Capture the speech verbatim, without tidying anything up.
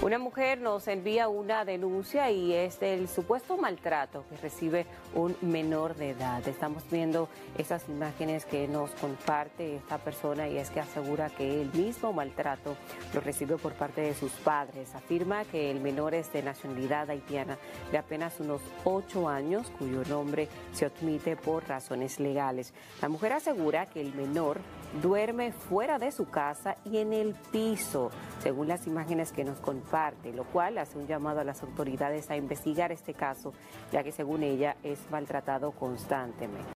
Una mujer nos envía una denuncia y es del supuesto maltrato que recibe un menor de edad. Estamos viendo esas imágenes que nos comparte esta persona y es que asegura que el mismo maltrato lo recibe por parte de sus padres. Afirma que el menor es de nacionalidad haitiana de apenas unos ocho años, cuyo nombre se omite por razones legales. La mujer asegura que el menor duerme fuera de su casa y en el piso, según las imágenes que nos comparte, lo cual hace un llamado a las autoridades a investigar este caso, ya que según ella es maltratado constantemente.